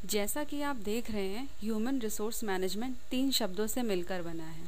जैसा कि आप देख रहे हैं, ह्यूमन रिसोर्स मैनेजमेंट 3 शब्दों से मिलकर बना है।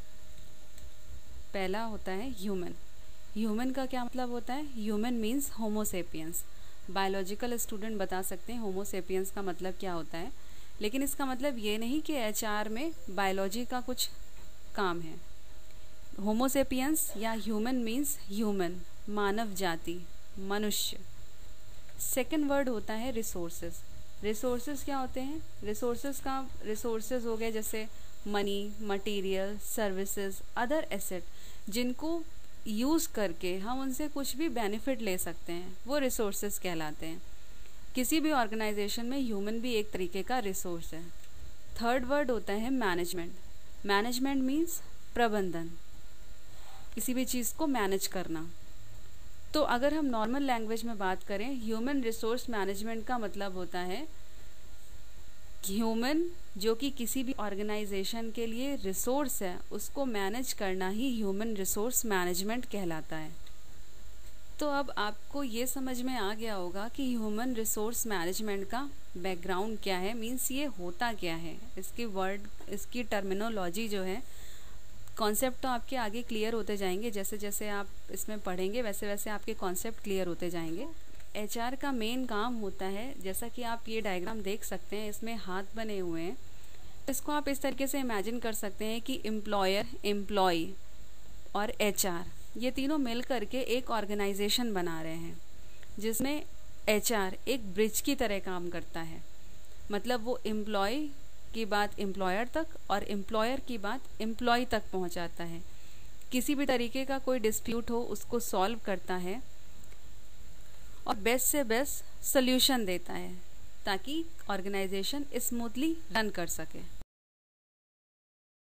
पहला होता है ह्यूमन। ह्यूमन का क्या मतलब होता है? Human means homo sapiens. Biological student बता सकते हैं होमो सेपियंस का मतलब क्या होता है, लेकिन इसका मतलब ये नहीं कि एचआर में बायोलॉजी का कुछ काम है। होमो सेपियंस या ह्यूमन मीन्स ह्यूमन, मानव जाति, मनुष्य। सेकंड वर्ड होता है रिसोर्सेज। रिसोर्सेज क्या होते हैं? रिसोर्सेज हो गए जैसे money, material, services, other asset, जिनको यूज़ करके हम उनसे कुछ भी बेनिफिट ले सकते हैं, वो रिसोर्सेज कहलाते हैं। किसी भी ऑर्गेनाइजेशन में ह्यूमन भी एक तरीके का रिसोर्स है। थर्ड वर्ड होता है मैनेजमेंट। मैनेजमेंट मीन्स प्रबंधन, किसी भी चीज़ को मैनेज करना। तो अगर हम नॉर्मल लैंग्वेज में बात करें, ह्यूमन रिसोर्स मैनेजमेंट का मतलब होता है ह्यूमन जो कि किसी भी ऑर्गेनाइजेशन के लिए रिसोर्स है, उसको मैनेज करना ही ह्यूमन रिसोर्स मैनेजमेंट कहलाता है। तो अब आपको ये समझ में आ गया होगा कि ह्यूमन रिसोर्स मैनेजमेंट का बैकग्राउंड क्या है, मीन्स ये होता क्या है, इसकी टर्मिनोलॉजी जो है, कॉन्सेप्ट तो आपके आगे क्लियर होते जाएंगे। जैसे जैसे आप इसमें पढ़ेंगे वैसे वैसे आपके कॉन्सेप्ट क्लियर होते जाएंगे। एचआर का मेन काम होता है, जैसा कि आप ये डायग्राम देख सकते हैं, इसमें हाथ बने हुए हैं। इसको आप इस तरीके से इमेजिन कर सकते हैं कि एम्प्लॉयर, एम्प्लॉय और एचआर, ये तीनों मिल करके एक ऑर्गेनाइजेशन बना रहे हैं, जिसमें एचआर एक ब्रिज की तरह काम करता है। मतलब वो एम्प्लॉय की बात एम्प्लॉयर तक और एम्प्लॉयर की बात एम्प्लॉय तक पहुंचाता है। किसी भी तरीके का कोई डिस्प्यूट हो उसको सॉल्व करता है और बेस्ट से बेस्ट सोल्यूशन देता है, ताकि ऑर्गेनाइजेशन स्मूथली रन कर सके।